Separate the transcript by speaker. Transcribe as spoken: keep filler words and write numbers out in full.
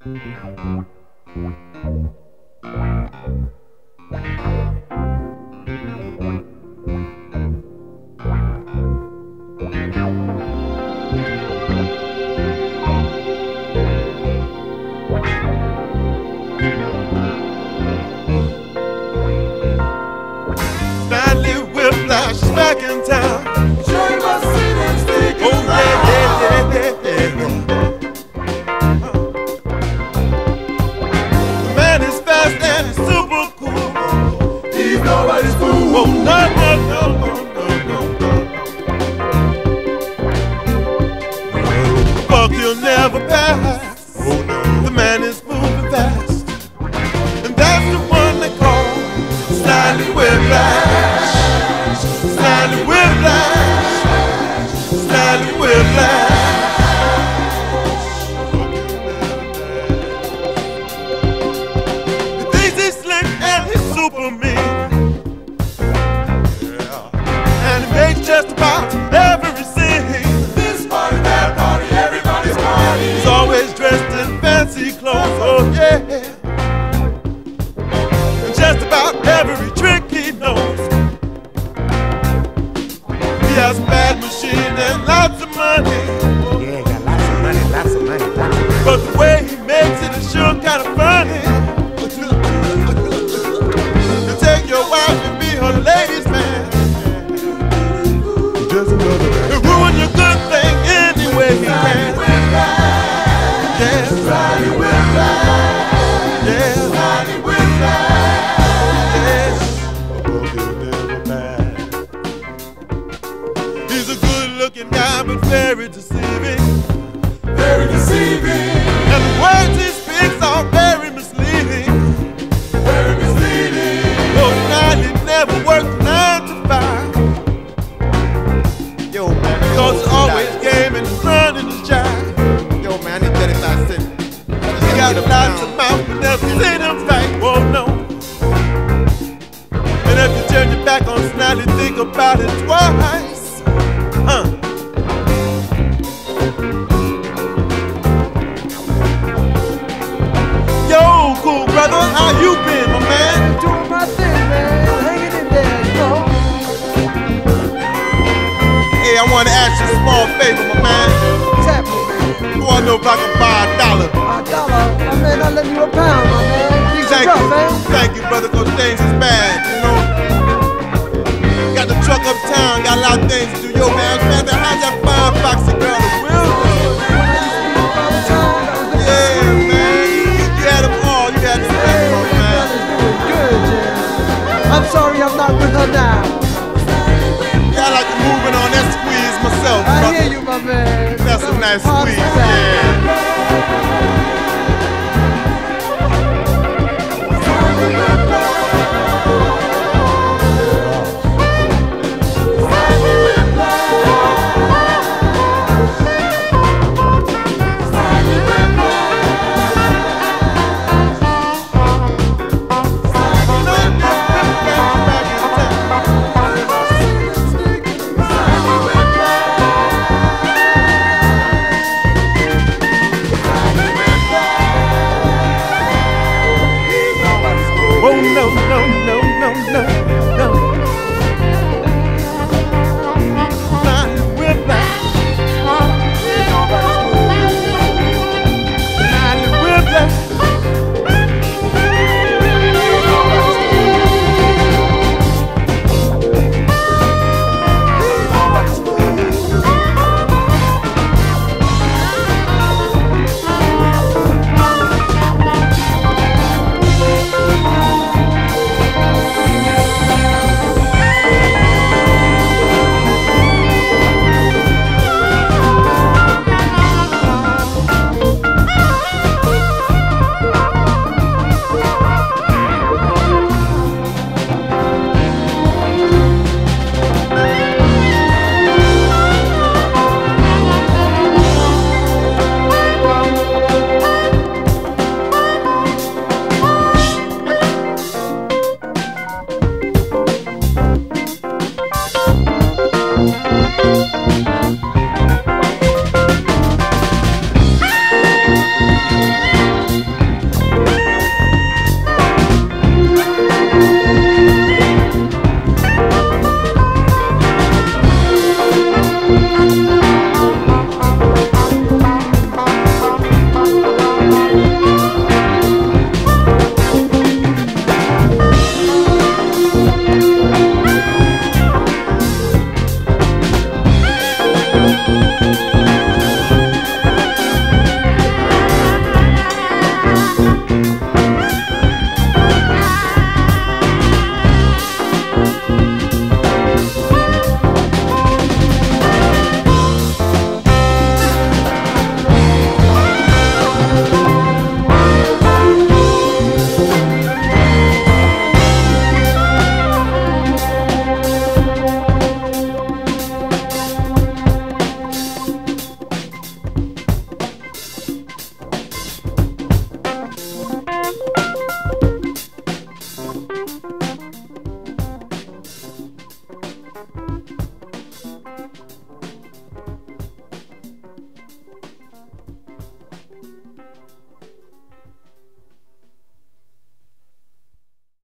Speaker 1: Snidely Whiplash is back in town.
Speaker 2: Show you my city, stick in
Speaker 1: Oh yeah, yeah, yeah, yeah, yeah. The man is fast and he's super cool.
Speaker 2: He's nobody's fool.
Speaker 1: Oh no, no, no, no, no, no, no. Fuck, he'll never pass. Oh no. The man is moving fast, and that's the one they call Snidely Whiplash. Snidely Whiplash. Snidely Whiplash. He thinks he's slick and he's super mean. Yeah. And he makes just about every scene.
Speaker 2: This party, that party, everybody's party.
Speaker 1: He's always dressed in fancy clothes, oh yeah. And just about every trick he knows. He has a bad machine and lots of money.
Speaker 3: Yeah, got lots of money, lots of money, lots of money.
Speaker 1: But the way he makes it is sure kind of funny. You take your wife and be her ladies' man.
Speaker 2: Just another man.
Speaker 1: You ruin your good thing any way he can. Yeah,
Speaker 2: Snidely Whiplash.
Speaker 1: yeah,
Speaker 2: Snidely Whiplash.
Speaker 1: yeah.
Speaker 2: Above he'll never match.
Speaker 1: He's a good-looking guy, but very deceiving.
Speaker 2: Very deceiving.
Speaker 1: And the words he speaks are very misleading.
Speaker 2: Very misleading.
Speaker 1: Those nights he never worked nine to five.
Speaker 3: Yo, man.
Speaker 1: Cause it's always game and running his jive.
Speaker 3: Yo, man, I need thirty-five cents.
Speaker 1: He got lots of mouth, but never seen him fight. Whoa, no. And if you turn your back on Snidely, think about it twice. Huh. Yo, cool brother, how you been, my man?
Speaker 4: Doing my thing, man. Hanging in there, you know.
Speaker 1: Hey, I want to ask you a small favor, my man.
Speaker 4: What's happening, man?
Speaker 1: I want to know if I can buy a dollar.
Speaker 4: A dollar. My man, I'll lend you a pound, my man. Things are
Speaker 1: Thank
Speaker 4: rough,
Speaker 1: you,
Speaker 4: man.
Speaker 1: thank you, brother, cause things is bad, you know. Got the truck uptown, got a lot of things to do. Yo, man, man, how's that fine foxy girl, the Will? Yeah, man, you, you had them all, you had them all, man.
Speaker 4: Good, yeah. I'm sorry I'm not with her now.
Speaker 1: Yeah, I like the moving on that squeeze myself,
Speaker 4: I
Speaker 1: brother.
Speaker 4: hear you, my man.
Speaker 1: That's a nice
Speaker 4: Hard